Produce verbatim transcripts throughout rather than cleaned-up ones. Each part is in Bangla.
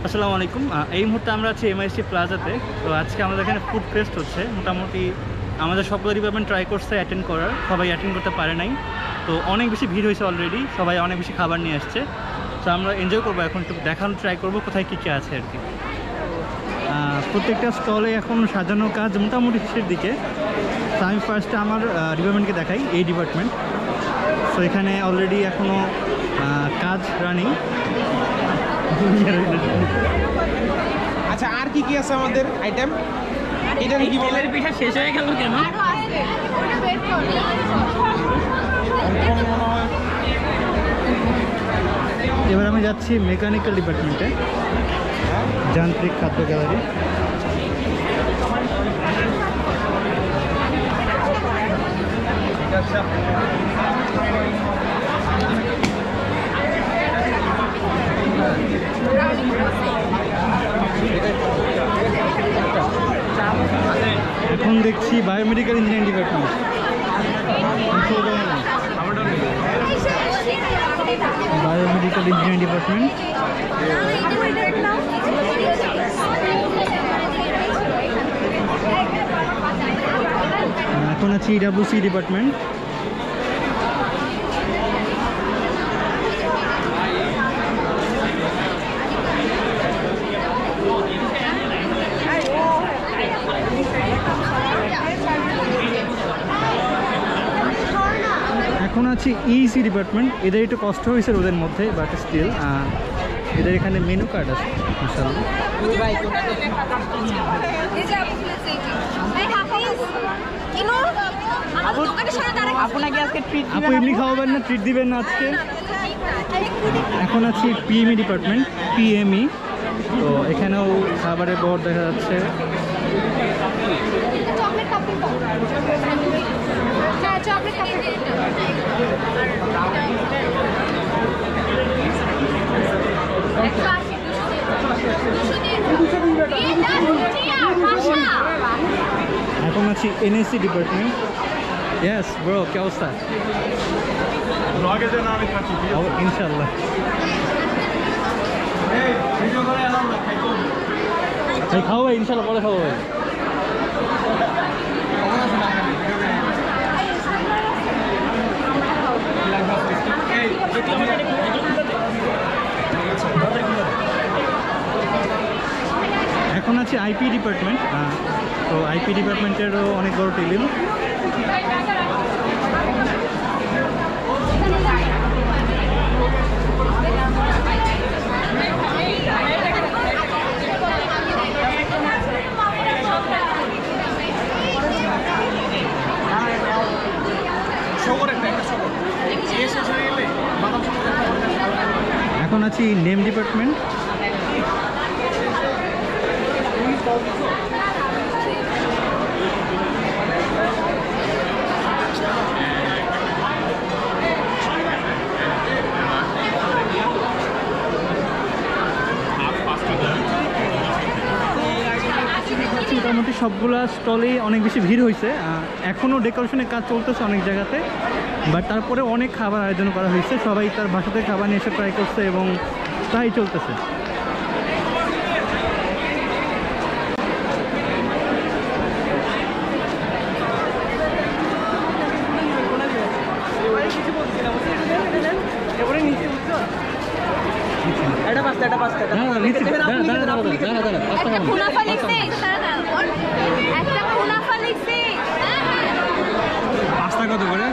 আসসালামু আলাইকুম। এই মুহূর্তে আমরা আছি এমআইসি প্লাজাতে। তো আজকে আমাদের এখানে ফুড ফেস্ট হচ্ছে। মোটামুটি আমাদের সবগুলো ডিপার্টমেন্ট ট্রাই করছে অ্যাটেন্ড করার, সবাই অ্যাটেন্ড করতে পারে নাই। তো অনেক বেশি ভিড় হয়েছে অলরেডি, সবাই অনেক বেশি খাবার নিয়ে আসছে। তো আমরা এনজয় করবো, এখন একটু দেখানো ট্রাই করবো কোথায় কী কী আছে আর কি। প্রত্যেকটা স্টলে এখন সাজানোর কাজ মোটামুটি শেষের দিকে। তো আমি ফার্স্টে আমার ডিপার্টমেন্টকে দেখাই, এই ডিপার্টমেন্ট। তো এখানে অলরেডি এখনও কাজ রানিং। আচ্ছা, আর কি কি আছে আমাদের আইটেম? এটা কি বলে পিঠা শেষ হয়ে গেল কেন? এবার আমি যাচ্ছি মেকানিক্যাল ডিপার্টমেন্টে, যান্ত্রিক খাদ্য গ্যালারি। এখন দেখছি biomedical engineering department. Biomedical engineering department. এখন আছে ইডাব্লিউসি ডিপার্টমেন্ট। এখন আছে ইসি ডিপার্টমেন্ট। এদের একটু কষ্ট হয়েছে ওদের মধ্যে, বাট স্টিল এদের এখানে মেনু কার্ড আছে মাশাআল্লাহ। আপু এমনি খাওয়াবেন না, ট্রিট দিবেন না আজকে? এখন আছি পিএমই ডিপার্টমেন্ট, পিএমই। তো এখানেও খাবারের বোর্ড দেখা যাচ্ছে। এখন আছি এনএসসি ডিপার্টমেন্ট। ইয়েস ব্রো, কি অবস্থা? ইনশাল্লাহ। খাও ভাই, ইনশাল্লাহ পরে খাবো ভাই। এখন আছে আইপি ডিপার্টমেন্ট। তো আইপি ডিপার্টমেন্টেরও অনেক বড় টেবিল। এখন আছি নেম ডিপার্টমেন্ট। মোটামুটি সবগুলা স্টলেই অনেক বেশি ভিড় হয়েছে। এখনও ডেকোরেশনের কাজ চলতেছে অনেক জায়গাতে, বাট তারপরে অনেক খাবার আয়োজন করা হয়েছে। সবাই তার বাসাতে খাবার নিয়ে এসে ট্রাই করছে এবং তাই চলতেছে। পাঁচটা কত করে?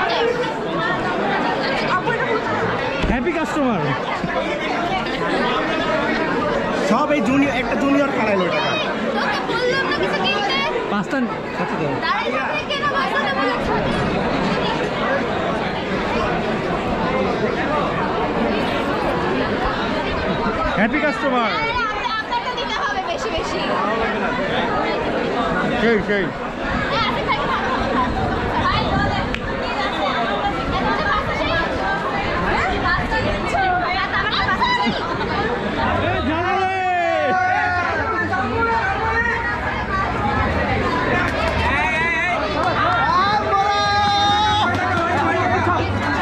Happy customer. সব এই জুনিয়র, একটা জুনিয়র খারাইলো টাকা। পাঁচটা কত দাও? Happy customer. সেই সেই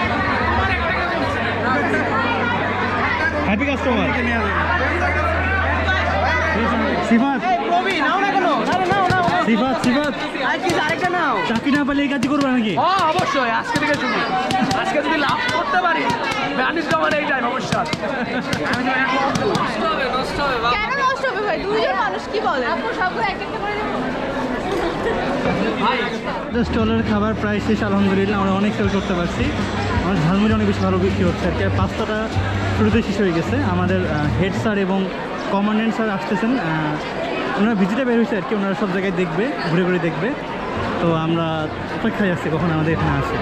হ্যাপি কাস্টমার। সিফাত এই প্রবীণ নাও না কেন? আরে নাও নাও নাও। সিফাত সিফাত আর কি আরেকটা নাও? চাকরি না পেলে এই কাজই করবে নাকি? হ্যাঁ অবশ্যই, আজকে থেকে শুনি। আজকে যদি লাভ করতে পারি ব্যানিশ জমার এই টাইম অবশ্যই। আমি জানি নষ্ট হবে, নষ্ট হবে। কেন নষ্ট হবে ভাই? দুইজন মানুষ কি বলে? আপু সবগুলো এক একটা করে দেবো। স্টলের খাবার প্রায় শেষ আলহামদুলিল্লাহ, আমরা অনেক সেল করতে পারছি। আমার ঝালমুড়ি অনেক বেশি ভালো বিক্রি হচ্ছে আর কি। আর পাস্তাটা শুরুতে শেষ হয়ে গেছে। আমাদের হেড স্যার এবং কমান্ডেন্ট স্যার আসতেছেন, ওনারা ভিজিটে বের হয়েছে আর কি। ওনারা সব জায়গায় দেখবে, ঘুরে ঘুরে দেখবে। তো আমরা অপেক্ষায় আছি কখন আমাদের এখানে আসে।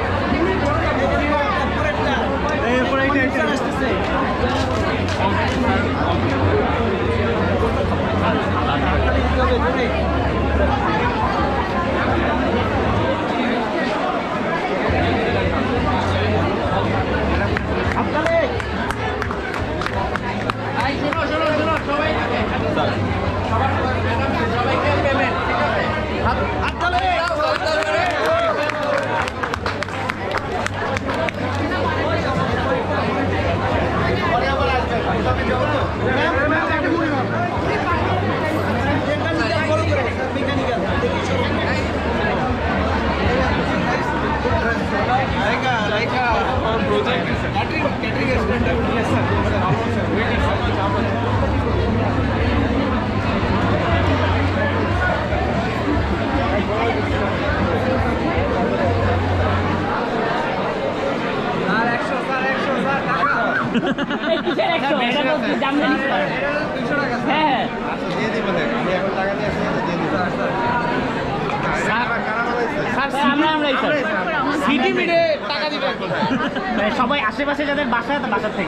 সবাই আশেপাশে যাদের বাসা বাসা থেকে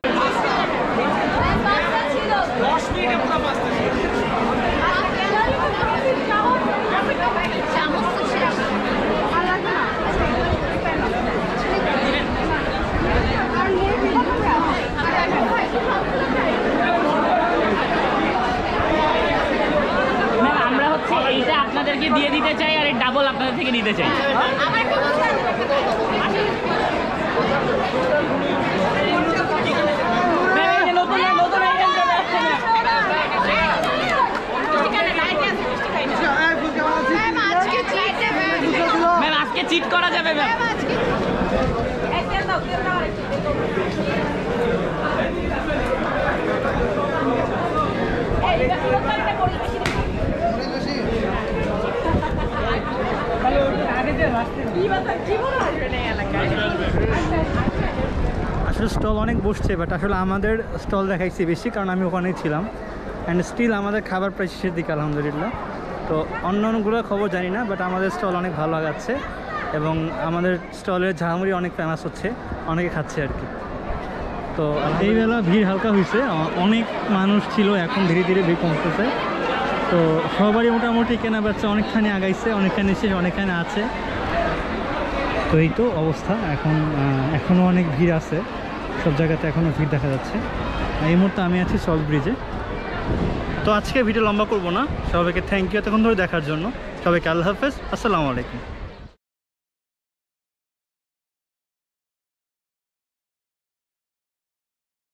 দশ মিনিটে পুরো পাঁচটা আমরা হচ্ছে এইটা আপনাদেরকে দিয়ে দিতে চাই আর এই ডাবল আপনাদের থেকে নিতে চাই। ম্যাম আজকে চিট করা যাবে ম্যাম। আসলে স্টল অনেক বসছে, বাট আসলে আমাদের স্টল দেখাইছি বেশি, কারণ আমি ওখানেই ছিলাম। অ্যান্ড স্টিল আমাদের খাবার প্রায় শেষের দিকে আলহামদুলিল্লাহ। তো অন্য অন্যগুলো খবর জানি না, বাট আমাদের স্টল অনেক ভালো লাগাচ্ছে এবং আমাদের স্টলের ঝালমুড়ি অনেক ফেমাস হচ্ছে, অনেকে খাচ্ছে আর কি। তো এই বেলা ভিড় হালকা হয়েছে, অনেক মানুষ ছিল, এখন ধীরে ধীরে ভিড় কমতেছে। তো সবারই মোটামুটি কেনা বেচা অনেকখানি আগাইছে, অনেকখানি শেষ, অনেকখানি আছে। তো এই তো অবস্থা এখন। এখনও অনেক ভিড় আছে, সব জায়গাতে এখনও ভিড় দেখা যাচ্ছে। এই মুহূর্তে আমি আছি সল্ট ব্রিজে। তো আজকে ভিডিও লম্বা করব না, সবাইকে থ্যাংক ইউ এতক্ষণ ধরে দেখার জন্য। সবাইকে আল্লাহ হাফেজ, আসসালামু আলাইকুম।